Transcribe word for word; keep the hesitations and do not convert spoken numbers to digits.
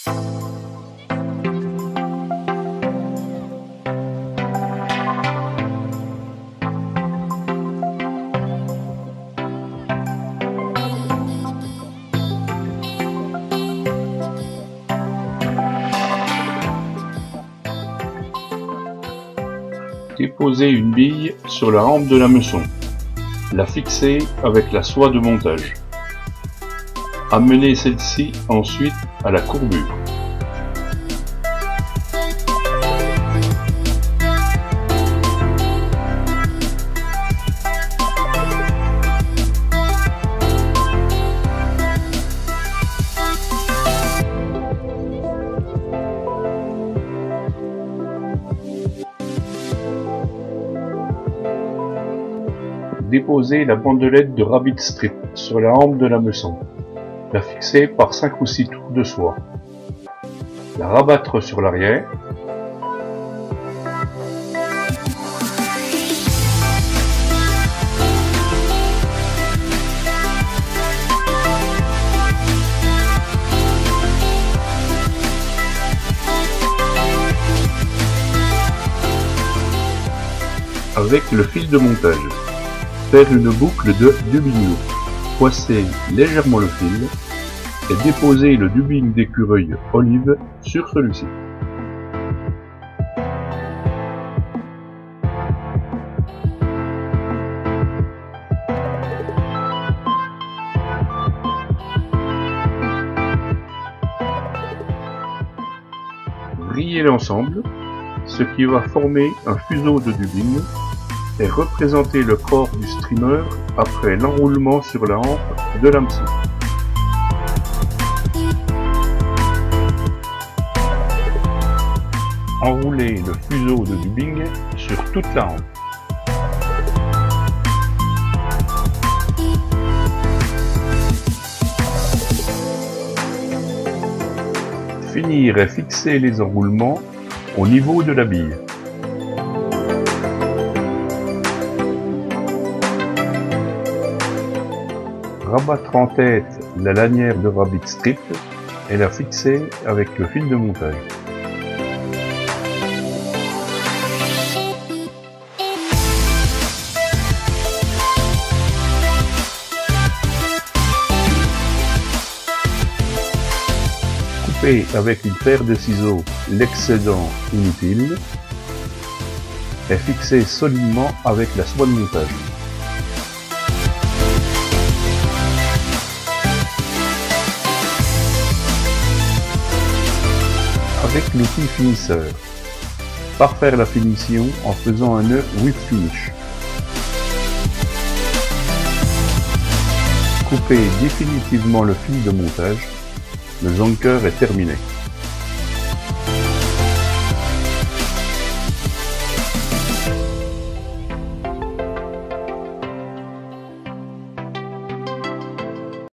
Déposer une bille sur la hampe de l'hameçon. La fixer avec la soie de montage. Amener celle-ci ensuite à la courbure. Déposer la bandelette de rabbit strip sur la hampe de l'hameçon. La fixer par cinq ou six tours de soie. La rabattre sur l'arrière. Avec le fil de montage. Faire une boucle de dubino. Coincer légèrement le fil et déposer le dubbing d'écureuil olive sur celui-ci. Vriller l'ensemble, ce qui va former un fuseau de dubbing et représenter le corps du streamer après l'enroulement sur la hampe de l'hameçon. Enrouler le fuseau de dubbing sur toute la hampe. Finir et fixer les enroulements au niveau de la bille. Rabattre en tête la lanière de rabbit strip et la fixer avec le fil de montage. Couper avec une paire de ciseaux l'excédent inutile et fixer solidement avec la soie de montage. Avec l'outil finisseur. Parfaire la finition en faisant un nœud whip finish. Couper définitivement le fil de montage. Le zonker est terminé.